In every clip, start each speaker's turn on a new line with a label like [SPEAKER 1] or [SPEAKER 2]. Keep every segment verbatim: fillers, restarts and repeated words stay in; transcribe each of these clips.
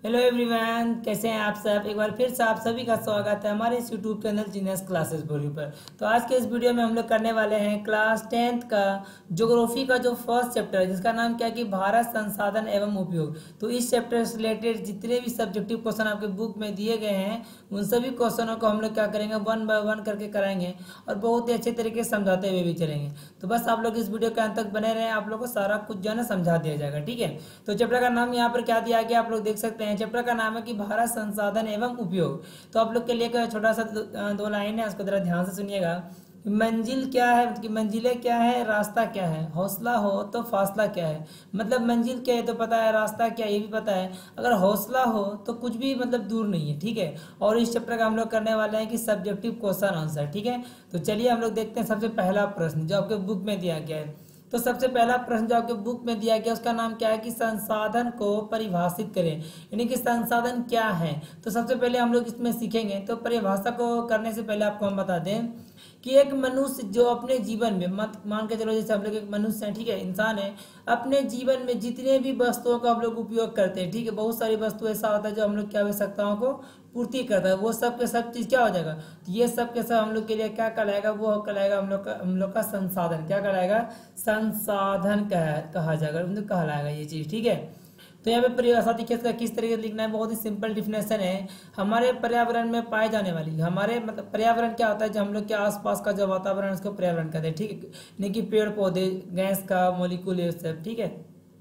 [SPEAKER 1] Hello everyone, कैसे हैं आप सब। एक बार फिर से आप सभी का स्वागत है हमारे इस यूट्यूब चैनल जीनियस क्लासेस बोली पर। तो आज के इस वीडियो में हम लोग करने वाले हैं क्लास टेंथ का ज्योग्राफी का जो फर्स्ट चैप्टर है, जिसका नाम क्या है कि भारत संसाधन एवं उपयोग। तो इस चैप्टर से रिलेटेड जितने भी सब्जेक्टिव क्वेश्चन आपके बुक में दिए गए हैं, उन सभी क्वेश्चनों को हम लोग क्या करेंगे, वन बाय वन करके कराएंगे और बहुत ही अच्छे तरीके से समझाते हुए भी चलेंगे। तो बस आप लोग इस वीडियो के अंत तक बने रहें, आप लोग को सारा कुछ जो है ना समझा दिया जाएगा। ठीक है, तो चैप्टर का नाम यहाँ पर क्या दिया गया आप लोग देख सकते हैं। चैप्टर का नाम है कि भारत संसाधन एवं उपयोग। तो आप लोग के लिए एक छोटा सा दो, दो लाइन है, उसको जरा ध्यान से सुनिएगा। मंजिल क्या है, मतलब कि मंजिलें क्या है, रास्ता क्या है, हौसला हो तो फासला क्या है। मतलब मंजिल क्या है तो पता है, रास्ता क्या है ये भी पता है, अगर हौसला हो तो कुछ भी मतलब दूर नहीं है। ठीक है, और इस चैप्टर का हम लोग करने वाले हैं कि सब्जेक्टिव क्वेश्चन आंसर। ठीक है, तो चलिए हम लोग देखते हैं सबसे पहला प्रश्न जो आपके बुक में दिया गया है। तो सबसे पहला प्रश्न जो आपके बुक में दिया गया उसका नाम क्या है कि संसाधन को परिभाषित करें, यानी कि संसाधन क्या है। तो सबसे पहले हम लोग इसमें सीखेंगे। तो परिभाषा को करने से पहले आपको हम बता दें कि एक मनुष्य जो अपने जीवन में, मत मान के चलो जैसे हम लोग एक मनुष्य हैं, ठीक है, इंसान है, अपने जीवन में जितने भी वस्तुओं का हम लोग उपयोग करते हैं, ठीक है, बहुत सारी वस्तु ऐसा होता है जो हम लोग की आवश्यकताओं को पूर्ति करता है, वो सब के सब चीज़ क्या हो जाएगा, तो ये सब के सब हम लोग के लिए क्या कहलाएगा, वो कहलाएगा हम लोग का हम लोग का संसाधन। क्या कहलाएगा, संसाधन कह कहा जाएगा, मतलब कहलाएगा ये चीज़। ठीक है, तो यहाँ पे परिभाषा देखिए इसका किस तरीके से लिखना है, बहुत ही सिंपल डिफिनेशन है। हमारे पर्यावरण में पाए जाने वाली, हमारे मतलब पर्यावरण क्या होता है, जो हम लोग के आसपास का जो वातावरण है उसको पर्यावरण कहते हैं। ठीक है, यानी कि पेड़ पौधे, गैस का मॉलिक्यूल, ये सब। ठीक है,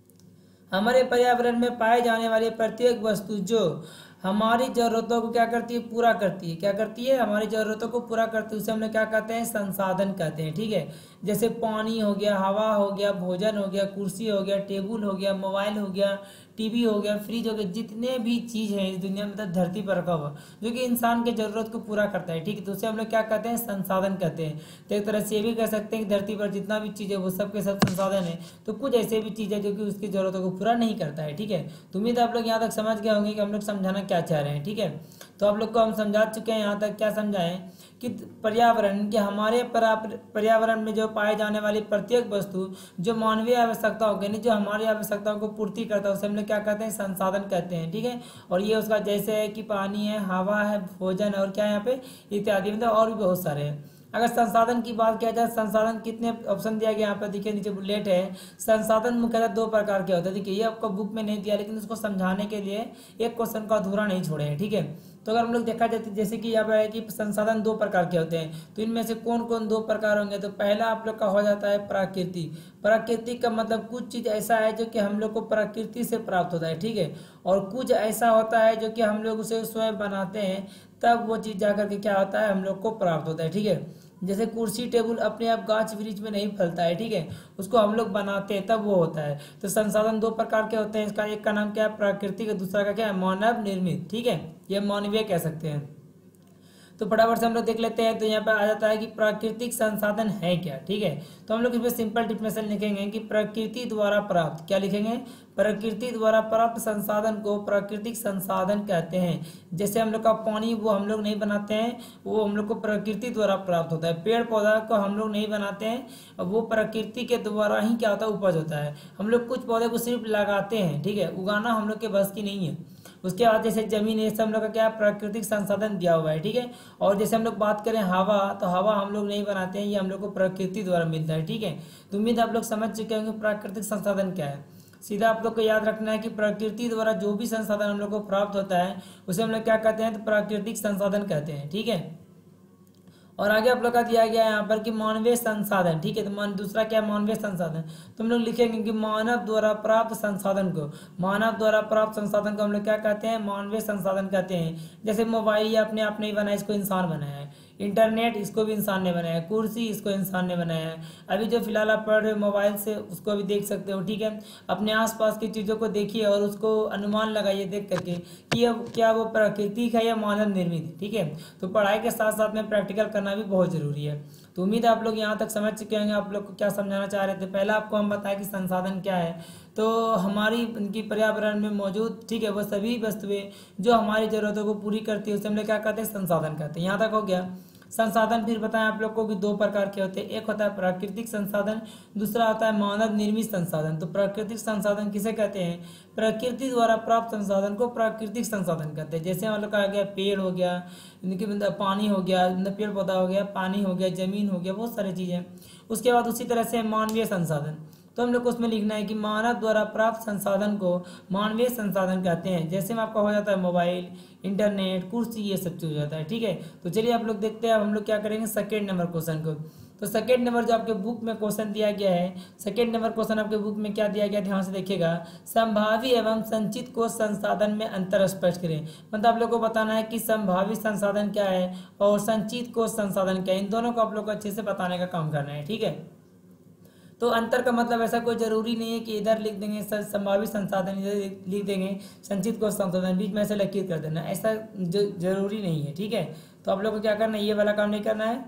[SPEAKER 1] हमारे पर्यावरण में पाए जाने वाली प्रत्येक वस्तु जो हमारी ज़रूरतों को क्या करती है, पूरा करती है। क्या करती है, हमारी ज़रूरतों को पूरा करती है, उसे हम लोग क्या कहते हैं, संसाधन कहते हैं। ठीक है, जैसे पानी हो गया, हवा हो गया, भोजन हो गया, कुर्सी हो गया, टेबल हो गया, मोबाइल हो गया, टीवी हो गया, फ्रिज हो गया, जितने भी चीज़ हैं इस दुनिया में, मतलब धरती पर रखा हुआ, जो कि इंसान के ज़रूरत को पूरा करता है। ठीक है, तो उसे हम लोग क्या कहते हैं, संसाधन कहते हैं। तो एक तरह से ये भी कह सकते हैं कि धरती पर जितना भी चीज़ है वो सब के सब संसाधन है। तो कुछ ऐसे भी चीज़ है जो कि उसकी ज़रूरतों को पूरा नहीं करता है। ठीक है, तो उम्मीद आप लोग यहाँ तक समझ गए होंगे कि हम लोग समझाना क्या चाह रहे हैं। ठीक है, तो आप लोग को हम समझा चुके हैं यहाँ तक। क्या समझाएं कि पर्यावरण के, हमारे पर्यावरण में जो पाए जाने वाली प्रत्येक वस्तु जो मानवीय आवश्यकताओं के, नहीं जो हमारी आवश्यकताओं को पूर्ति करता है, उसे हम लोग क्या कहते हैं, संसाधन कहते हैं। ठीक है, और ये उसका जैसे है कि पानी है, हवा है, भोजन है, और क्या है यहाँ पे इत्यादि, मतलब और भी बहुत सारे हैं। अगर संसाधन की बात किया जाए, संसाधन कितने ऑप्शन दिया गया यहाँ पर देखिए, नीचे बुलेट है। संसाधन मुख्यतः दो प्रकार के होते हैं। देखिए, ये आपको बुक में नहीं दिया, लेकिन उसको समझाने के लिए एक क्वेश्चन का अधूरा नहीं छोड़े हैं। ठीक है, तो अगर हम लोग देखा जाए जैसे कि यहाँ पर है कि संसाधन दो प्रकार के होते हैं, तो इनमें से कौन कौन दो प्रकार होंगे। तो पहला आप लोग का हो जाता है प्रकृति। प्रकृति का मतलब कुछ चीज़ ऐसा है जो कि हम लोग को प्रकृति से प्राप्त होता है। ठीक है, और कुछ ऐसा होता है जो कि हम लोग उसे स्वयं बनाते हैं, तब वो चीज़ जाकर के क्या होता है, हम लोग को प्राप्त होता है। ठीक है, जैसे कुर्सी टेबल अपने आप गाछ वृक्ष में नहीं फलता है। ठीक है, उसको हम लोग बनाते हैं तब वो होता है। तो संसाधन दो प्रकार के होते हैं, इसका एक का नाम क्या है, प्राकृतिक, दूसरा का क्या है, मानव निर्मित। ठीक है, ये मानवीय कह सकते हैं। तो फटाफट से हम लोग देख लेते हैं। तो यहाँ पर आ जाता है कि प्राकृतिक संसाधन है क्या। ठीक है, तो हम लोग इसमें सिंपल डिफिनेशन लिखेंगे कि प्रकृति द्वारा प्राप्त, क्या लिखेंगे, प्रकृति द्वारा प्राप्त संसाधन को प्राकृतिक संसाधन कहते हैं। जैसे हम लोग का पानी, वो हम लोग नहीं बनाते हैं, वो हम लोग को प्रकृति द्वारा प्राप्त होता है। पेड़ पौधा को हम लोग नहीं बनाते हैं, वो प्रकृति के द्वारा ही क्या होता है, उपज होता है। हम लोग कुछ पौधे को सिर्फ लगाते हैं। ठीक है, उगाना हम लोग के बस की नहीं है। उसके बाद जैसे जमीन, ये सब हम लोग का क्या प्राकृतिक संसाधन दिया हुआ है। ठीक है, और जैसे हम लोग बात करें हवा, तो हवा हम लोग नहीं बनाते हैं, ये हम लोग को प्रकृति द्वारा मिलता है। ठीक है, तो उम्मीद आप लोग समझ चुके होंगे प्राकृतिक संसाधन क्या है। सीधा आप लोग को याद रखना है कि प्रकृति द्वारा जो भी संसाधन हम लोग को प्राप्त होता है उसे हम लोग क्या कहते हैं, तो प्राकृतिक संसाधन कहते हैं। ठीक है, और आगे आप लोग का दिया गया है यहाँ पर कि मानवीय संसाधन। ठीक है, तो मान दूसरा क्या है, मानवीय संसाधन। तो हम लोग लिखेंगे कि मानव द्वारा प्राप्त संसाधन को, मानव द्वारा प्राप्त संसाधन को हम लोग क्या कहते हैं, मानवीय संसाधन कहते हैं। जैसे मोबाइल ये अपने आप नहीं बनाया, इसको इंसान बनाया है। इंटरनेट, इसको भी इंसान ने बनाया है। कुर्सी, इसको इंसान ने बनाया है। अभी जो फिलहाल आप पढ़ रहे हो मोबाइल से, उसको भी देख सकते हो। ठीक है, अपने आसपास की चीज़ों को देखिए और उसको अनुमान लगाइए देख करके कि अब क्या वो प्राकृतिक है या मानव निर्मित है। ठीक है, तो पढ़ाई के साथ साथ में प्रैक्टिकल करना भी बहुत ज़रूरी है। तो उम्मीद है आप लोग यहाँ तक समझ चुके होंगे आप लोग को क्या समझाना चाह रहे थे। पहला आपको हम बताएं कि संसाधन क्या है। तो हमारी उनकी पर्यावरण में मौजूद, ठीक है, वो सभी वस्तुएं जो हमारी ज़रूरतों को पूरी करती है उसे हम लोग क्या कहते हैं, संसाधन कहते हैं। यहाँ तक हो गया। संसाधन फिर बताएं आप लोग को कि दो प्रकार के होते हैं, एक होता है प्राकृतिक संसाधन, दूसरा होता है मानव निर्मित संसाधन। तो प्राकृतिक संसाधन किसे कहते हैं? प्रकृति द्वारा प्राप्त संसाधन को प्राकृतिक संसाधन कहते हैं। जैसे हम लोग कहा गया पेड़ हो गया, इनके मतलब पानी हो गया, मतलब पेड़ पौधा हो गया, पानी हो गया, जमीन हो गया, बहुत सारी चीजें। उसके बाद उसी तरह से मानवीय संसाधन, तो हम लोग को उसमें लिखना है कि मानव द्वारा प्राप्त संसाधन को मानवीय संसाधन कहते हैं। जैसे में आपका हो जाता है मोबाइल, इंटरनेट, कुर्सी, ये सब चीज हो जाता है। ठीक है, तो चलिए आप लोग देखते हैं अब हम लोग क्या करेंगे सेकेंड नंबर क्वेश्चन को। तो सेकेंड नंबर जो आपके बुक में क्वेश्चन दिया गया है, सेकेंड नंबर क्वेश्चन आपके बुक में क्या दिया गया, ध्यान से देखिएगा। संभावी एवं संचित कोश संसाधन में अंतर स्पष्ट करें। मतलब आप लोग को बताना है कि संभावित संसाधन क्या है और संचित कोश संसाधन क्या है, इन दोनों को आप लोग को अच्छे से बताने का काम करना है। ठीक है, तो अंतर का मतलब ऐसा कोई जरूरी नहीं है कि इधर लिख देंगे संभावित संसाधन, इधर लिख देंगे संचित कोश संसाधन, बीच में ऐसे लकीर कर देना, ऐसा जो जरूरी नहीं है। ठीक है, तो आप लोग को क्या करना है, ये वाला काम नहीं करना है।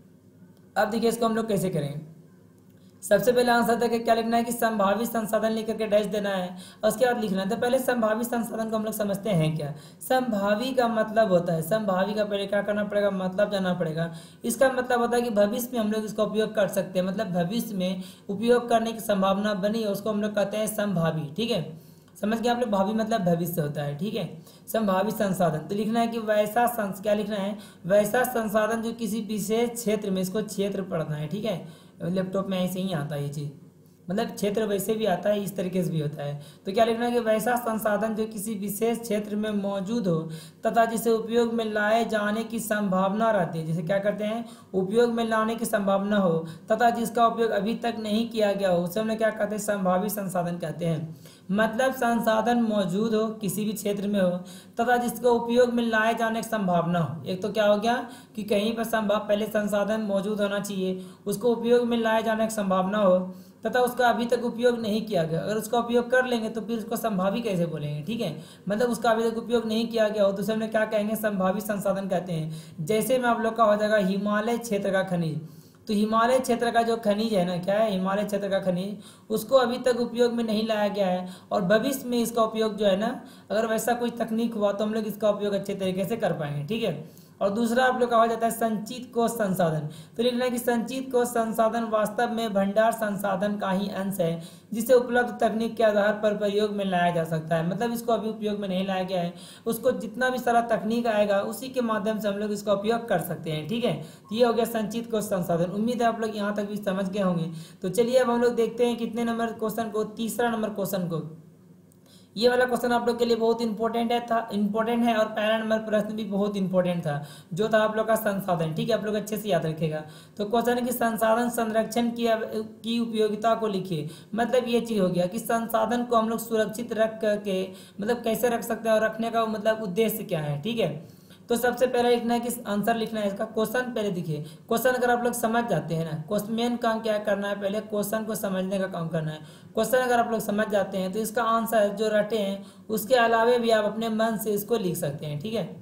[SPEAKER 1] अब देखिए इसको हम लोग कैसे करेंगे। सबसे पहले आंसर देकर क्या लिखना है कि संभावित संसाधन लिख करके डैश देना है, और उसके बाद लिखना है। तो पहले संभावित संसाधन को हम लोग समझते हैं क्या। संभावी का मतलब होता है, संभावी का पहले क्या करना पड़ेगा, मतलब जानना पड़ेगा। इसका मतलब होता है कि भविष्य में हम लोग इसका उपयोग कर सकते हैं, मतलब भविष्य में उपयोग करने की संभावना बनी है, उसको हम लोग कहते हैं संभावी। ठीक है, समझ गए आप लोग, भावी मतलब भविष्य होता है। ठीक है, संभावित संसाधन तो लिखना है कि वैसा संस क्या लिखना है, वैसा संसाधन जो किसी विशेष क्षेत्र में, इसको क्षेत्र पढ़ना है। ठीक है, लैपटॉप में ऐसे ही आता है ये चीज, मतलब क्षेत्र वैसे भी आता है, इस तरीके से भी होता है। तो क्या लिखना है कि वैसा संसाधन जो किसी विशेष क्षेत्र में मौजूद हो तथा जिसे उपयोग में लाए जाने की संभावना रहती है, जैसे क्या करते हैं, उपयोग में लाने की संभावना हो तथा जिसका उपयोग अभी तक नहीं किया गया हो, उसे हम क्या कहते हैं, संभावित संसाधन कहते हैं। मतलब संसाधन मौजूद हो किसी भी क्षेत्र में हो तथा जिसका उपयोग में लाए जाने की संभावना हो। एक तो क्या हो गया कि कहीं पर संभव पहले संसाधन मौजूद होना चाहिए, उसको उपयोग में लाए जाने की संभावना हो तथा उसका अभी तक उपयोग नहीं किया गया। अगर उसका उपयोग कर लेंगे तो फिर उसको संभावी कैसे बोलेंगे। ठीक है, मतलब उसका अभी तक उपयोग नहीं किया गया हो तो उसे हम क्या कहेंगे, संभावित संसाधन कहते हैं। जैसे में आप लोग का हो जाएगा हिमालय क्षेत्र का खनिज। तो हिमालय क्षेत्र का जो खनिज है ना, क्या है, हिमालय क्षेत्र का खनिज, उसको अभी तक उपयोग में नहीं लाया गया है और भविष्य में इसका उपयोग जो है ना, अगर वैसा कोई तकनीक हुआ तो हम लोग इसका उपयोग अच्छे तरीके से कर पाएंगे। ठीक है, और दूसरा आप लोग कहा जाता है संचित कोश संसाधन। तो लिखना है कि संचित कोश संसाधन वास्तव में भंडार संसाधन का ही अंश है जिसे उपलब्ध तकनीक के आधार पर प्रयोग में लाया जा सकता है। मतलब इसको अभी उपयोग में नहीं लाया गया है, उसको जितना भी सारा तकनीक आएगा उसी के माध्यम से हम लोग इसका उपयोग कर सकते हैं। ठीक है, ये हो गया संचित कोश संसाधन। उम्मीद है आप लोग यहाँ तक भी समझ गए होंगे। तो चलिए अब हम लोग देखते हैं कितने नंबर क्वेश्चन को, तीसरा नंबर क्वेश्चन को। ये वाला क्वेश्चन आप लोग के लिए बहुत इंपॉर्टेंट है था इंपॉर्टेंट है और पहला नंबर प्रश्न भी बहुत इंपॉर्टेंट था, जो था आप लोग का संसाधन। ठीक है, आप लोग अच्छे से याद रखेगा। तो क्वेश्चन है कि संसाधन संरक्षण की की उपयोगिता को लिखिए। मतलब ये चीज हो गया कि संसाधन को हम लोग सुरक्षित रख करके, मतलब कैसे रख सकते हैं और रखने का मतलब उद्देश्य क्या है। ठीक है, तो सबसे पहले लिखना है कि आंसर लिखना है इसका। क्वेश्चन पहले देखिए, क्वेश्चन अगर आप लोग समझ जाते हैं ना, क्वेश्चन मेन काम क्या करना है, पहले क्वेश्चन को समझने का काम करना है। क्वेश्चन अगर आप लोग समझ जाते हैं तो इसका आंसर जो रटे हैं उसके अलावे भी आप अपने मन से इसको लिख सकते हैं। ठीक है,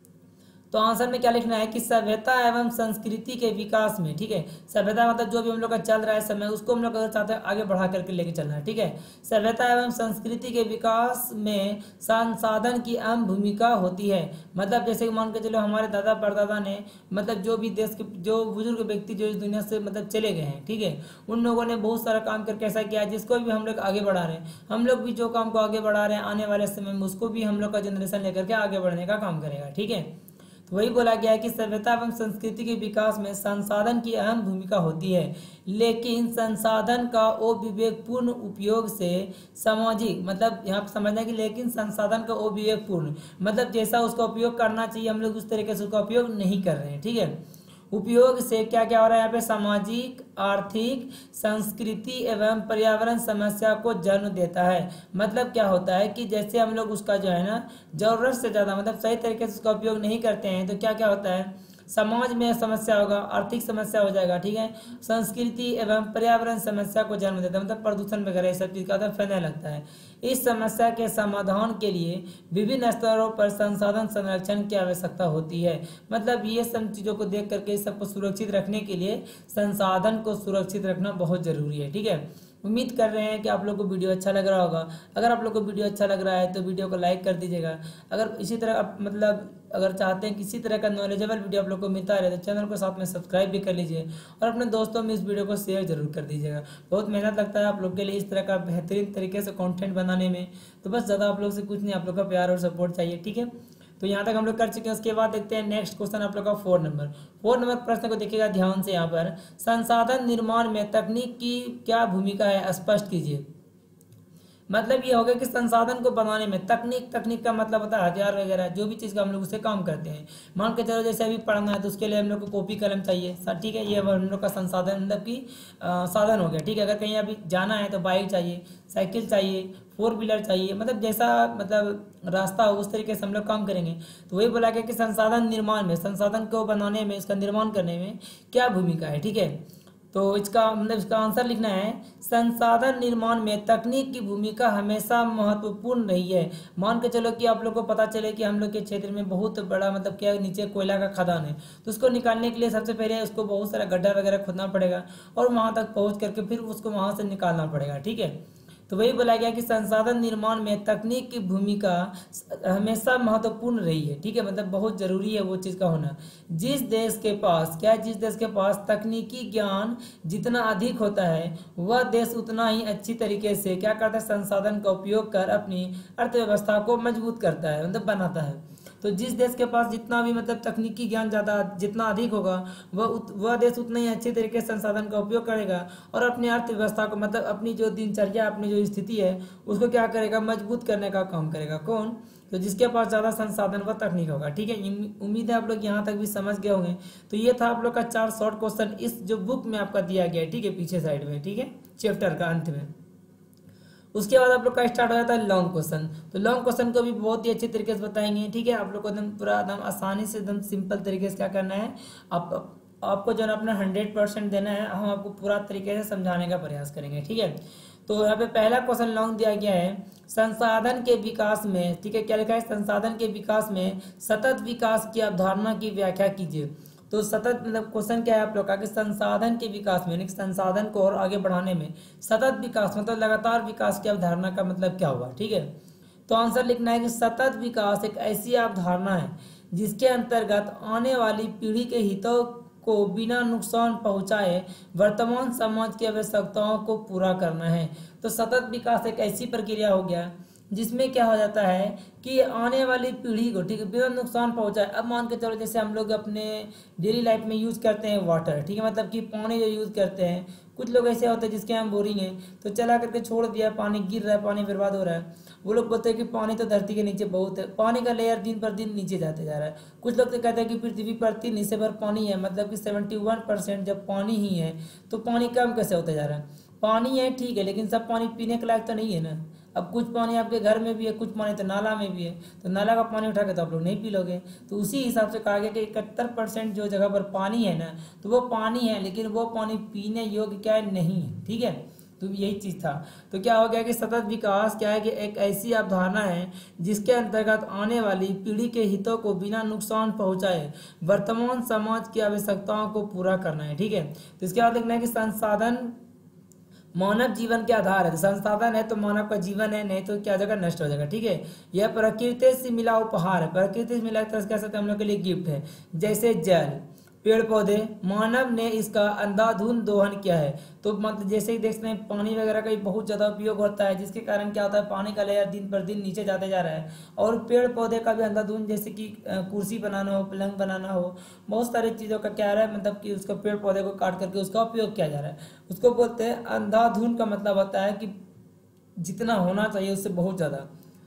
[SPEAKER 1] तो आंसर में क्या लिखना है कि सभ्यता एवं संस्कृति के विकास में। ठीक है, सभ्यता मतलब जो भी हम लोग का चल रहा है समय, उसको हम लोग अगर चाहते हैं आगे बढ़ा करके लेके चलना है। ठीक है, सभ्यता एवं संस्कृति के विकास में संसाधन की अहम भूमिका होती है। मतलब जैसे कि मान के चलो हमारे दादा परदादा ने, मतलब जो भी देश के जो बुजुर्ग व्यक्ति जो इस दुनिया से मतलब चले गए हैं, ठीक है, उन लोगों ने बहुत सारा काम करके ऐसा किया जिसको भी हम लोग आगे बढ़ा रहे हैं। हम लोग भी जो काम को आगे बढ़ा रहे हैं आने वाले समय में उसको भी हम लोग का जनरेशन लेकर के आगे बढ़ने का काम करेगा। ठीक है, तो वही बोला गया है कि सभ्यता एवं संस्कृति के विकास में संसाधन की अहम भूमिका होती है, लेकिन संसाधन का अविवेकपूर्ण उपयोग से सामाजिक, मतलब यहाँ पर समझना है कि लेकिन संसाधन का अविवेकपूर्ण मतलब जैसा उसका उपयोग करना चाहिए हम लोग उस तरीके से उसका उपयोग नहीं कर रहे हैं। ठीक है, उपयोग से क्या क्या हो रहा है यहाँ पे, सामाजिक, आर्थिक, संस्कृति एवं पर्यावरण समस्या को जन्म देता है। मतलब क्या होता है कि जैसे हम लोग उसका जो है ना जरूरत से ज़्यादा मतलब सही तरीके से उसका उपयोग नहीं करते हैं तो क्या क्या होता है, समाज में समस्या होगा, आर्थिक समस्या हो जाएगा। ठीक है, संस्कृति एवं पर्यावरण समस्या को जन्म देता है, मतलब प्रदूषण वगैरह सब चीज़ का फैलने लगता है। इस समस्या के समाधान के लिए विभिन्न स्तरों पर संसाधन संरक्षण की आवश्यकता होती है। मतलब ये सब चीज़ों को देख करके सबको सुरक्षित रखने के लिए संसाधन को सुरक्षित रखना बहुत जरूरी है। ठीक है, उम्मीद कर रहे हैं कि आप लोग को वीडियो अच्छा लग रहा होगा। अगर आप लोग को वीडियो अच्छा लग रहा है तो वीडियो को लाइक कर दीजिएगा। अगर इसी तरह आप मतलब अगर चाहते हैं किसी तरह का नॉलेजेबल वीडियो आप लोग को मिलता रहे तो चैनल को साथ में सब्सक्राइब भी कर लीजिए और अपने दोस्तों में इस वीडियो को शेयर जरूर कर दीजिएगा। बहुत मेहनत लगता है आप लोग के लिए इस तरह का बेहतरीन तरीके से कंटेंट बनाने में, तो बस ज़्यादा आप लोग से कुछ नहीं, आप लोग का प्यार और सपोर्ट चाहिए, ठीक है। तो यहाँ तक हम लोग कर चुके हैं। उसके बाद देखते हैं नेक्स्ट क्वेश्चन आप लोग का फोर नंबर फोर नंबर प्रश्न को देखिएगा ध्यान से। यहाँ पर संसाधन निर्माण में तकनीक की क्या भूमिका है, स्पष्ट कीजिए। मतलब ये हो गया कि संसाधन को बनाने में तकनीक, तकनीक का मतलब होता है हथियार वगैरह, जो भी चीज़ का हम लोग उससे काम करते हैं। मान के चलो जैसे अभी पढ़ना है तो उसके लिए हम लोग को कॉपी कलम चाहिए, ठीक है, ये हम लोग का संसाधन मतलब कि साधन हो गया, ठीक है। अगर कहीं अभी जाना है तो बाइक चाहिए, साइकिल चाहिए, फोर व्हीलर चाहिए, मतलब जैसा मतलब रास्ता हो उस तरीके से हम लोग काम करेंगे। तो वही बोला गया कि संसाधन निर्माण में, संसाधन को बनाने में, इसका निर्माण करने में क्या भूमिका है, ठीक है। तो इसका मतलब इसका आंसर लिखना है संसाधन निर्माण में तकनीक की भूमिका हमेशा महत्वपूर्ण रही है। मान के चलो कि आप लोग को पता चले कि हम लोग के क्षेत्र में बहुत बड़ा मतलब क्या नीचे कोयला का खदान है, तो उसको निकालने के लिए सबसे पहले उसको बहुत सारा गड्ढा वगैरह खोदना पड़ेगा और वहां तक पहुंच करके फिर उसको वहां से निकालना पड़ेगा, ठीक है। तो वही बोला गया कि संसाधन निर्माण में तकनीक की भूमिका हमेशा महत्वपूर्ण रही है, ठीक है, मतलब बहुत जरूरी है वो चीज़ का होना। जिस देश के पास क्या है, जिस देश के पास तकनीकी ज्ञान जितना अधिक होता है वह देश उतना ही अच्छी तरीके से क्या करता है, संसाधन का उपयोग कर अपनी अर्थव्यवस्था को मजबूत करता है, मतलब बनाता है। तो जिस देश के पास जितना भी मतलब तकनीकी ज्ञान ज़्यादा जितना अधिक होगा वह वह देश उतना ही अच्छे तरीके से संसाधन का उपयोग करेगा और अपनी अर्थव्यवस्था को मतलब अपनी जो दिनचर्या, अपनी जो स्थिति है उसको क्या करेगा, मजबूत करने का काम करेगा। कौन? तो जिसके पास ज़्यादा संसाधन व तकनीक होगा, ठीक है। उम्मीद है आप लोग यहाँ तक भी समझ गए होंगे। तो ये था आप लोग का चार शॉर्ट क्वेश्चन इस जो बुक में आपका दिया गया है, ठीक है, पीछे साइड में, ठीक है, चैप्टर का अंत में। उसके बाद आप लोग का स्टार्ट हो जाता है लॉन्ग क्वेश्चन। तो लॉन्ग क्वेश्चन को भी बहुत ही अच्छे तरीके से बताएंगे, ठीक है। आप लोग को एकदम पूरा एकदम आसानी से एकदम सिंपल तरीके से क्या करना है, आप आपको जो है अपना हंड्रेड परसेंट देना है, हम आपको पूरा तरीके से समझाने का प्रयास करेंगे, ठीक है। तो यहाँ पे पहला क्वेश्चन लॉन्ग दिया गया है, संसाधन के विकास में, ठीक है, क्या लिखा है, संसाधन के विकास में सतत विकास की अवधारणा की व्याख्या कीजिए। तो सतत मतलब क्वेश्चन क्या है आप लोग का कि संसाधन के विकास में, यानी संसाधन को और आगे बढ़ाने में सतत विकास मतलब लगातार विकास की अवधारणा का मतलब क्या हुआ, ठीक है। तो आंसर लिखना है कि सतत विकास एक ऐसी अवधारणा है जिसके अंतर्गत आने वाली पीढ़ी के हितों को बिना नुकसान पहुंचाए वर्तमान समाज की आवश्यकताओं को पूरा करना है। तो सतत विकास एक ऐसी प्रक्रिया हो गया जिसमें क्या हो जाता है कि आने वाली पीढ़ी को, ठीक है, बिना नुकसान पहुंचाए। अब मान के चलो जैसे हम लोग अपने डेली लाइफ में यूज़ करते हैं वाटर, ठीक है, मतलब कि पानी जो यूज़ करते हैं, कुछ लोग ऐसे होते हैं जिसके यहाँ बोरिंग है तो चला करके छोड़ दिया, पानी गिर रहा है, पानी बर्बाद हो रहा है। वो लोग बोलते हैं कि पानी तो धरती के नीचे बहुत है, पानी का लेयर दिन पर दिन नीचे जाते जा रहा है। कुछ लोग तो कहते हैं कि पृथ्वी पर तीन हिस्से भर पानी है, मतलब कि सेवेंटी वन परसेंट जब पानी ही है तो पानी कम कैसे होता जा रहा है। पानी है ठीक है, लेकिन सब पानी पीने के लायक तो नहीं है ना। अब कुछ पानी आपके घर में भी है, कुछ पानी तो नाला में भी है, तो नाला का पानी उठा के तो आप लोग नहीं पी लोगे। तो उसी हिसाब से कहा गया कि इकहत्तर परसेंट जो जगह पर पानी है ना, तो वो पानी है, लेकिन वो पानी पीने योग्य क्या है, नहीं है, ठीक है। तो यही चीज़ था। तो क्या हो गया कि सतत विकास क्या है कि एक ऐसी अवधारणा है जिसके अंतर्गत आने वाली पीढ़ी के हितों को बिना नुकसान पहुंचाए वर्तमान समाज की आवश्यकताओं को पूरा करना है, ठीक है। तो इसके बाद लिखना है कि संसाधन मानव जीवन के आधार है। तो संसाधन है तो मानव का जीवन है, नहीं तो क्या जगह नष्ट हो जाएगा, ठीक है। यह प्रकृति से मिला उपहार है, प्रकृति से मिला तरह कह सकते हैं हम लोग के लिए गिफ्ट है। जैसे जल, पेड़ पौधे, मानव ने इसका अंधाधुंध दोहन किया है। तो मतलब जैसे ही देखते हैं पानी वगैरह का बहुत ज़्यादा उपयोग होता है, जिसके कारण क्या होता है, पानी का लेयर दिन पर दिन नीचे जाते जा रहा है। और पेड़ पौधे का भी अंधाधुंध, जैसे कि कुर्सी बनाना हो, पलंग बनाना हो, बहुत सारी चीज़ों का क्या रहा है, मतलब कि उसको पेड़ पौधे को काट करके उसका उपयोग किया जा रहा है। उसको बोलते हैं अंधाधुंध, का मतलब होता है कि जितना होना चाहिए उससे बहुत ज़्यादा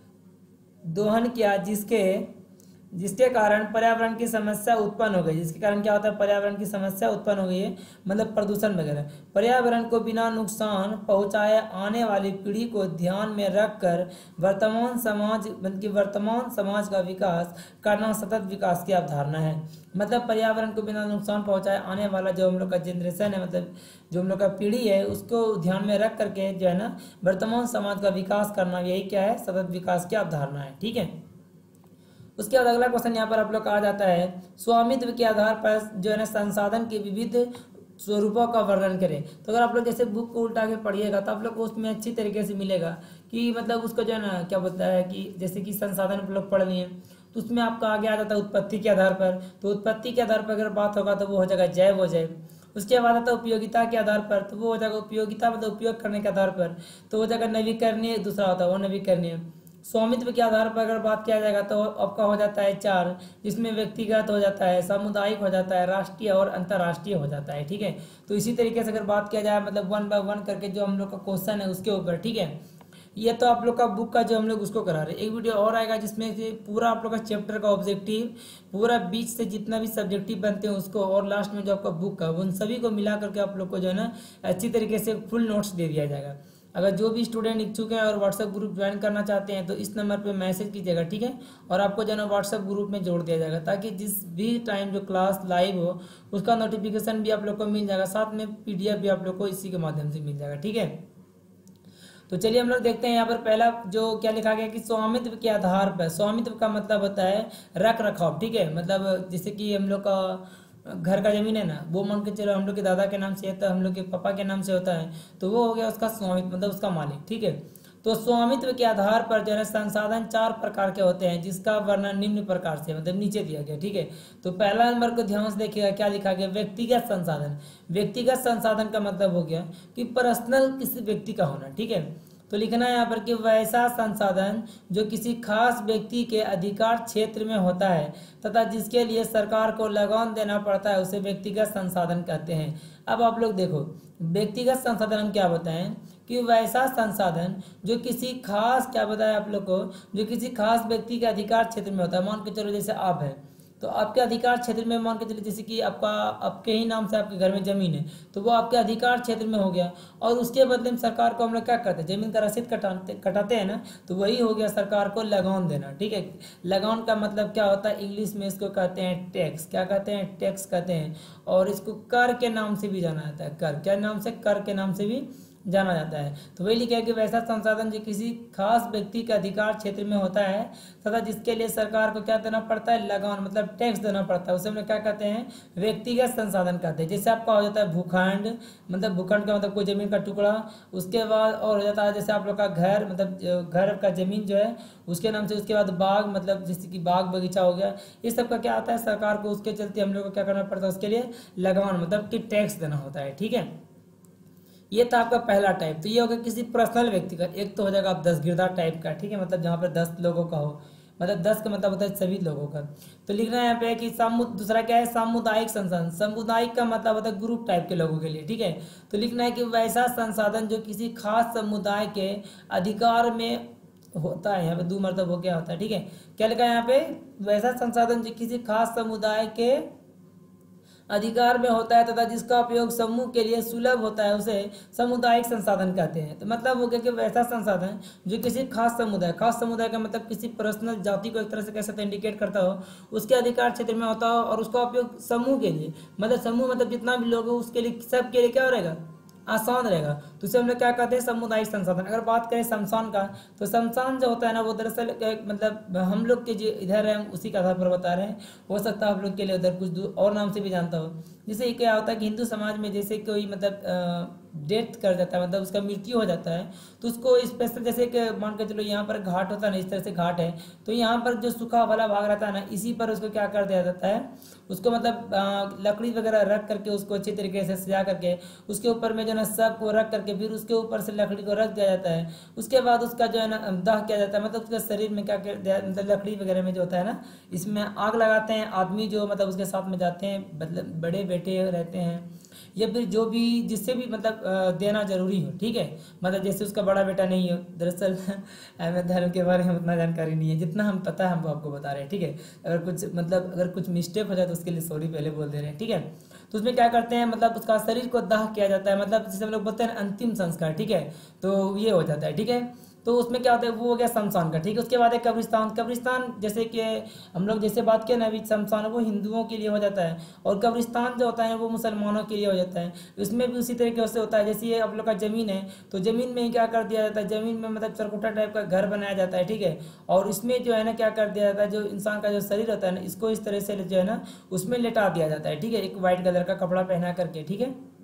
[SPEAKER 1] दोहन किया, जिसके जिसके कारण पर्यावरण की समस्या उत्पन्न हो गई। जिसके कारण क्या होता है, पर्यावरण की समस्या उत्पन्न हो गई है, मतलब प्रदूषण वगैरह। पर्यावरण को बिना नुकसान पहुंचाए आने वाली पीढ़ी को ध्यान में रखकर वर्तमान समाज बल्कि वर्तमान समाज का विकास करना सतत विकास की अवधारणा है। मतलब पर्यावरण को बिना नुकसान पहुंचाए आने वाला जो हम लोग का जनरेशन है, मतलब जो हम लोग का पीढ़ी है, उसको ध्यान में रख करके जो है ना वर्तमान समाज का विकास करना, यही क्या है, सतत विकास की अवधारणा है, ठीक है। उसके बाद अगला क्वेश्चन यहाँ पर आप लोग का आ जाता है, स्वामित्व के आधार पर जो है ना संसाधन के विविध स्वरूपों का वर्णन करें। तो अगर आप लोग जैसे बुक को उल्टा के पढ़िएगा तो आप लोग को उसमें अच्छी तरीके से मिलेगा कि मतलब उसको जो है ना क्या बोलता है कि जैसे कि संसाधन आप लोग पढ़ लिए तो उसमें आपका आगे आ जाता है उत्पत्ति के आधार पर। तो उत्पत्ति के आधार पर अगर बात होगा तो वो हो जाएगा जैव हो जाए। उसके बाद आता है उपयोगिता के आधार पर, तो वो हो जाएगा उपयोगिता मतलब उपयोग करने के आधार पर, तो हो जाएगा नवीकरणीय। दूसरा होता है वो नवीकरणीय। स्वामित्व के आधार पर अगर बात किया जाएगा तो आपका हो जाता है चार, जिसमें व्यक्तिगत हो जाता है, सामुदायिक हो जाता है, राष्ट्रीय और अंतर्राष्ट्रीय हो जाता है। ठीक है, तो इसी तरीके से अगर बात किया जाए मतलब वन बाय वन करके जो हम लोग का क्वेश्चन है उसके ऊपर। ठीक है, ये तो आप लोग का बुक का जो हम लोग उसको करा रहे हैं। एक वीडियो और आएगा जिसमें से पूरा आप लोग का चैप्टर का ऑब्जेक्टिव, पूरा बीच से जितना भी सब्जेक्टिव बनते हैं उसको, और लास्ट में जो आपका बुक का उन सभी को मिला करके आप लोग को जो है ना अच्छी तरीके से फुल नोट्स दे दिया जाएगा। अगर जो भी स्टूडेंट इच्छुक हैं और व्हाट्सएप ग्रुप ज्वाइन करना चाहते हैं तो इस नंबर पे मैसेज कीजिएगा। ठीक है, और आपको जो है ना व्हाट्सएप ग्रुप में जोड़ दिया जाएगा ताकि जिस भी टाइम जो क्लास लाइव हो उसका नोटिफिकेशन भी आप लोग को मिल जाएगा, साथ में पीडीएफ भी आप लोग को इसी के माध्यम से मिल जाएगा। ठीक है, तो चलिए हम लोग देखते हैं यहाँ पर पहला जो क्या लिखा गया कि स्वामित्व के आधार पर। स्वामित्व का मतलब होता है रख रखाव। ठीक है, मतलब जैसे कि हम लोग का घर का जमीन है ना, वो मान के चलो हम लोग के दादा के नाम से है तो हम लोग के पापा के नाम से होता है, तो वो हो गया उसका स्वामित्व मतलब उसका मालिक। ठीक है, तो स्वामित्व के आधार पर जो है संसाधन चार प्रकार के होते हैं जिसका वर्णन निम्न प्रकार से मतलब नीचे दिया गया। ठीक है, तो पहला नंबर को ध्यान से देखिएगा क्या लिखा गया, व्यक्तिगत संसाधन। व्यक्तिगत संसाधन का मतलब हो गया कि पर्सनल किसी व्यक्ति का होना। ठीक है, तो लिखना है यहाँ पर कि वैसा संसाधन जो किसी खास व्यक्ति के अधिकार क्षेत्र में होता है तथा जिसके लिए सरकार को लगान देना पड़ता है उसे व्यक्तिगत संसाधन कहते हैं। अब आप लोग देखो, व्यक्तिगत संसाधन हम क्या बताएं कि वैसा संसाधन जो किसी खास, क्या बताया आप लोग को, जो किसी खास व्यक्ति के अधिकार क्षेत्र में होता है। मान के चलो जैसे आप है तो आपके अधिकार क्षेत्र में मान के चलिए जैसे कि आपका आपके ही नाम से आपके घर में जमीन है तो वो आपके अधिकार क्षेत्र में हो गया, और उसके बदले में सरकार को हम लोग क्या करते हैं, जमीन का रसीद कटाते कटाते हैं ना, तो वही हो गया सरकार को लगान देना। ठीक है, लगान का मतलब क्या होता है, इंग्लिश में इसको कहते हैं टैक्स। क्या कहते हैं, टैक्स कहते हैं। और इसको कर के नाम से भी जाना जाता है। कर क्या नाम से, कर के नाम से भी जाना जाता है। तो वही लिखा है कि वैसा संसाधन जो किसी खास व्यक्ति के अधिकार क्षेत्र में होता है तथा जिसके लिए सरकार को क्या देना पड़ता है, लगान मतलब टैक्स देना पड़ता है, उसे हम लोग क्या कहते हैं, व्यक्तिगत संसाधन कहते हैं। जैसे आपका हो जाता है भूखंड, मतलब भूखंड का मतलब कोई जमीन का टुकड़ा। उसके बाद और हो जाता है जैसे आप लोग का घर, मतलब घर का जमीन जो है उसके नाम से। उसके बाद बाग, मतलब जैसे कि बाग बगीचा हो गया। ये सब का क्या आता है, सरकार को उसके चलते हम लोग को क्या करना पड़ता है, उसके लिए लगान मतलब कि टैक्स देना होता है। ठीक है, ये था आपका पहला टाइप। तो ये हो गया किसी पर्सनल व्यक्ति का। एक तो हो जाएगा आप दस गिरदा टाइप का। ठीक है, मतलब जहाँ पर दस लोगों का हो, मतलब दस का मतलब होता है सभी लोगों का। तो लिखना है यहाँ पे कि सामु दूसरा क्या है, सामुदायिक संसाधन। सामुदायिक का मतलब होता है ग्रुप टाइप के लोगों के लिए। ठीक है, तो लिखना है कि वैसा संसाधन जो किसी खास समुदाय के अधिकार में होता है। यहाँ पे दो मतलब हो गया होता है। ठीक है, क्या लिखा है यहाँ पे, वैसा संसाधन जो किसी खास समुदाय के अधिकार में होता है तथा जिसका उपयोग समूह के लिए सुलभ होता है उसे सामुदायिक संसाधन कहते हैं। तो मतलब हो गया कि वैसा संसाधन जो किसी खास समुदाय, खास समुदाय का मतलब किसी पर्सनल जाति को एक तरह से कैसे इंडिकेट करता हो, उसके अधिकार क्षेत्र में होता हो और उसका उपयोग समूह के लिए, मतलब समूह मतलब जितना भी लोग हो उसके लिए, सबके लिए क्या रहेगा, आसान रहेगा। तो उसे हम लोग क्या कहते हैं, सामुदायिक संसाधन। अगर बात करें शमशान का, तो शमशान जो होता है ना वो दरअसल मतलब हम लोग के जो इधर है उसी के आधार पर बता रहे हैं। हो सकता है आप लोग के लिए उधर कुछ और नाम से भी जानता हो। जैसे क्या होता है कि हिंदू समाज में जैसे कोई मतलब डेथ कर जाता है, मतलब उसका मृत्यु हो जाता है, तो उसको स्पेशल जैसे कि मान के चलो यहाँ पर घाट होता है ना, इस तरह से घाट है, तो यहाँ पर जो सूखा वाला भाग रहता है ना, इसी पर उसको क्या कर दिया जाता है, उसको मतलब आ, लकड़ी वगैरह रख करके उसको अच्छी तरीके से सजा करके उसके ऊपर में जो है ना सब को रख करके फिर उसके ऊपर से लकड़ी को रख दिया जाता है। उसके बाद उसका जो है ना दाह किया जाता है, मतलब उसके शरीर में क्या मतलब लकड़ी वगैरह में जो होता है ना, इसमें आग लगाते हैं आदमी जो मतलब उसके साथ में जाते हैं, मतलब बड़े बेटे रहते हैं या फिर जो भी जिससे भी मतलब देना जरूरी हो। ठीक है, मतलब जैसे उसका बड़ा बेटा नहीं हो। दरअसल हमें धर्म के बारे में उतना जानकारी नहीं है, जितना हम पता है हम आपको बता रहे हैं। ठीक है, अगर कुछ मतलब अगर कुछ मिस्टेक हो जाए तो उसके लिए सॉरी पहले बोल दे रहे हैं। ठीक है, तो उसमें क्या करते हैं, मतलब उसका शरीर को दाह किया जाता है, मतलब जिसे हम लोग बोलते हैं अंतिम संस्कार। ठीक है, तो ये हो जाता है। ठीक है, तो उसमें क्या होता है, वो हो गया शमशान का। ठीक है, उसके बाद है कब्रिस्तान। कब्रिस्तान जैसे कि हम लोग जैसे बात किया ना अभी, शमशान वो हिंदुओं के लिए हो जाता है और कब्रिस्तान जो होता है वो मुसलमानों के लिए हो जाता है। इसमें भी उसी तरीके से होता है, जैसे ये आप लोग का जमीन है तो जमीन में ही क्या कर दिया जाता है, जमीन में मतलब चरकुटा टाइप का घर बनाया जाता है। ठीक है, और इसमें जो है ना क्या कर दिया जाता है, जो इंसान का जो शरीर होता है ना, इसको इस तरह से जो है ना उसमें लेटा दिया जाता है। ठीक है, एक व्हाइट कलर का कपड़ा पहना करके। ठीक है,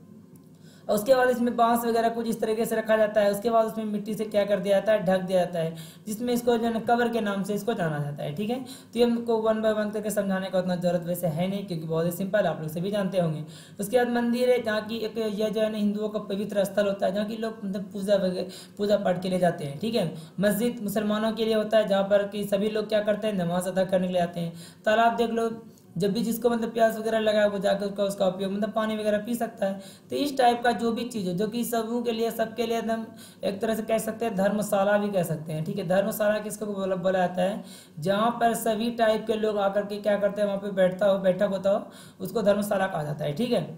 [SPEAKER 1] और उसके बाद इसमें बांस वगैरह कुछ इस तरीके से रखा जाता है। उसके बाद उसमें मिट्टी से क्या कर दिया जाता है, ढक दिया जाता है, जिसमें इसको जो है कवर के नाम से इसको जाना जाता है। ठीक है, तो ये हमको वन बाय वन करके समझाने का उतना जरूरत वैसे है नहीं, क्योंकि बहुत ही सिंपल आप लोग सभी जानते होंगे। उसके बाद मंदिर है, जहाँ की एक यह जो है ना हिंदुओं का पवित्र स्थल होता है, जहाँ की लोग मतलब पूजा वगैरह पूजा पाठ के लिए जाते हैं। ठीक है, मस्जिद मुसलमानों के लिए होता है, जहाँ पर कि सभी लोग क्या करते हैं, नमाज अदा करने के लिए आते हैं। तालाब देख लो, जब भी जिसको मतलब प्यास वगैरह लगा है वो जाकर उसका उसका उपयोग मतलब पानी वगैरह पी सकता है। तो इस टाइप का जो भी चीज़ है जो कि सबों के लिए सबके लिए एकदम एक तरह से कह सकते हैं धर्मशाला भी कह सकते हैं। ठीक है, धर्मशाला किसको बोला बोला जाता है, जहाँ पर सभी टाइप के लोग आकर के क्या करते हैं, वहाँ पे बैठता हो बैठक होता हो, उसको धर्मशाला कहा जाता है। ठीक है,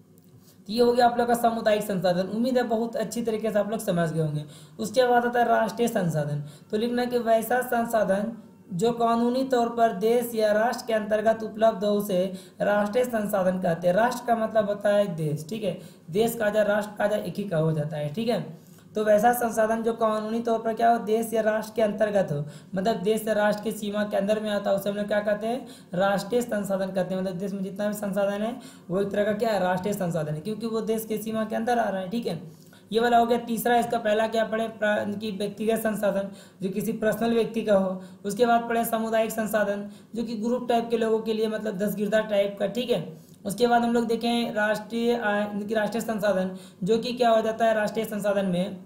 [SPEAKER 1] तो ये हो गया आप लोग का सामुदायिक संसाधन। उम्मीद है बहुत अच्छी तरीके से आप लोग समझ गए होंगे। उसके बाद आता है राष्ट्रीय संसाधन। तो लिखना कि वैसा संसाधन जो कानूनी तौर पर देश या राष्ट्र के अंतर्गत उपलब्ध हो उसे राष्ट्रीय संसाधन कहते हैं। राष्ट्र का मतलब होता है देश। ठीक है, देश का जा राष्ट्र का जा एक ही का हो जाता है। ठीक है, तो वैसा संसाधन जो कानूनी तौर पर क्या हो, देश या राष्ट्र के अंतर्गत हो, मतलब देश या राष्ट्र की सीमा के अंदर में आता है, उसे हम लोग क्या कहते हैं, राष्ट्रीय संसाधन कहते हैं। मतलब देश में जितना भी संसाधन है वो एक तरह का क्या है, राष्ट्रीय संसाधन है, क्योंकि वो देश की सीमा के अंदर आ रहा है। ठीक है, ये वाला हो गया तीसरा। इसका पहला क्या पढ़े कि व्यक्तिगत संसाधन जो किसी पर्सनल व्यक्ति का हो। उसके बाद पढ़े सामुदायिक संसाधन जो कि ग्रुप टाइप के लोगों के लिए मतलब दसगिरदा टाइप का। ठीक है, उसके बाद हम लोग देखें राष्ट्रीय राष्ट्रीय संसाधन जो कि क्या हो जाता है राष्ट्रीय संसाधन में,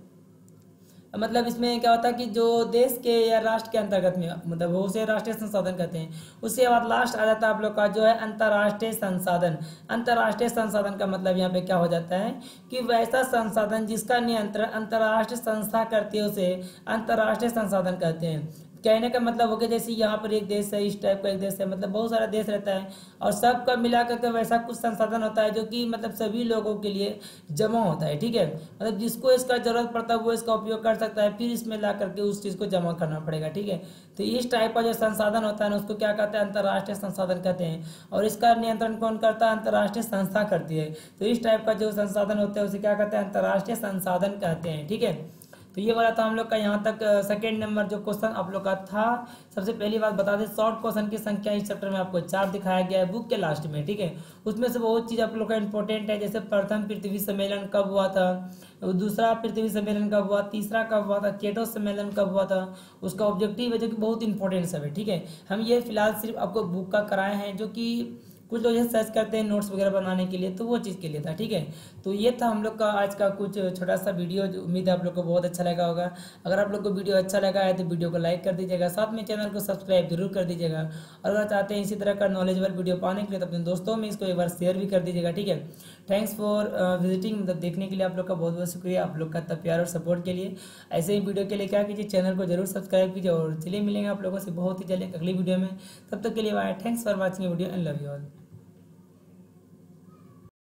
[SPEAKER 1] मतलब इसमें क्या होता है कि जो देश के या राष्ट्र के अंतर्गत में मतलब वो उसे राष्ट्रीय संसाधन कहते हैं। उसके बाद लास्ट आ जाता है आप लोग का जो है अंतर्राष्ट्रीय संसाधन। अंतर्राष्ट्रीय संसाधन का मतलब यहाँ पे क्या हो जाता है कि वैसा संसाधन जिसका नियंत्रण अंतर्राष्ट्रीय संस्था करती है उसे अंतर्राष्ट्रीय संसाधन कहते हैं। कहने का मतलब हो गया जैसे यहाँ पर एक देश है, इस टाइप का एक देश है, मतलब बहुत सारा देश रहता है और सबका मिला करके वैसा कुछ संसाधन होता है जो कि मतलब सभी लोगों के लिए जमा होता है। ठीक है, मतलब जिसको इसका जरूरत पड़ता है वो इसका उपयोग कर सकता है, फिर इसमें ला करके उस चीज़ को जमा करना पड़ेगा। ठीक है, तो इस टाइप का जो संसाधन होता है ना उसको क्या कहते हैं, अंतर्राष्ट्रीय संसाधन कहते हैं। और इसका नियंत्रण कौन करता है, अंतर्राष्ट्रीय संस्था करती है। तो इस टाइप का जो संसाधन होता है उसे क्या कहते हैं, अंतर्राष्ट्रीय संसाधन कहते हैं। ठीक है, तो ये वाला था हम लोग का यहाँ तक सेकेंड नंबर जो क्वेश्चन आप लोग का था। सबसे पहली बात बता दें शॉर्ट क्वेश्चन की संख्या इस चैप्टर में आपको चार दिखाया गया है बुक के लास्ट में। ठीक है, उसमें से बहुत चीज़ आप लोग का इंपॉर्टेंट है, जैसे प्रथम पृथ्वी सम्मेलन कब हुआ था, दूसरा पृथ्वी सम्मेलन कब हुआ, तीसरा कब हुआ था, केटो सम्मेलन कब हुआ था, उसका ऑब्जेक्टिव है जो कि बहुत इंपॉर्टेंट सब है। ठीक है, हम ये फिलहाल सिर्फ आपको बुक का कराए हैं, जो कि कुछ लोग ये सर्च करते हैं नोट्स वगैरह बनाने के लिए, तो वो चीज़ के लिए था। ठीक है, तो ये था हम लोग का आज का कुछ छोटा सा वीडियो, जो उम्मीद है आप लोग को बहुत अच्छा लगा होगा। अगर आप लोग को वीडियो अच्छा लगा है तो वीडियो को लाइक कर दीजिएगा, साथ में चैनल को सब्सक्राइब जरूर कर दीजिएगा। और अगर चाहते हैं इसी तरह का नॉलेजेबल वीडियो पाने के लिए तो अपने दोस्तों में इसको एक बार शेयर भी कर दीजिएगा। ठीक है, थैंक्स फॉर विजिटिंग, मतलब देखने के लिए आप लोग का बहुत बहुत शुक्रिया, आप लोग का तब प्यार और सपोर्ट के लिए। ऐसे ही वीडियो के लिए क्या कीजिए, चैनल को जरूर सब्सक्राइब कीजिए। और चलिए मिलेंगे आप लोगों से बहुत ही जल्द अगली वीडियो में, तब तक के लिए bye, thanks for watching video and love you all.